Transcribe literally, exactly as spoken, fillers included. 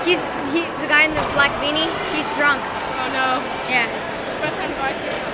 He's he the guy in the black beanie. He's drunk. Oh no. Yeah. First time to go out here.